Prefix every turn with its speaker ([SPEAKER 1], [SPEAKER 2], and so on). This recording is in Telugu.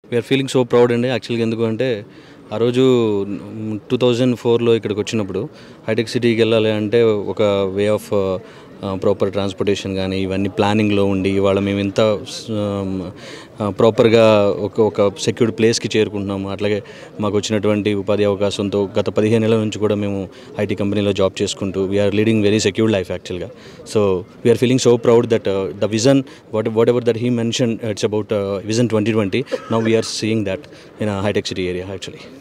[SPEAKER 1] వీఆర్ ఫీలింగ్ సో ప్రౌడ్ అండి యాక్చువల్గా. ఎందుకంటే ఆ రోజు 2004లో ఇక్కడికి వచ్చినప్పుడు హైటెక్ సిటీకి వెళ్ళాలి అంటే ఒక వే ఆఫ్ ప్రాపర్ ట్రాన్స్పోర్టేషన్ కానీ ఇవన్నీ ప్లానింగ్లో ఉండి ఇవాళ మేము ఇంత ప్రాపర్గా ఒక సెక్యూర్డ్ ప్లేస్కి చేరుకుంటున్నాము. అట్లాగే మాకు వచ్చినటువంటి ఉపాధి అవకాశంతో గత 15 నెలల నుంచి కూడా మేము ఐటీ కంపెనీలో జాబ్ చేసుకుంటూ we're leading very secured life యాక్చువల్గా. So we're feeling so proud that the vision whatever that he mention it's about vision 2020. Now we're seeing that in hitech city area actually.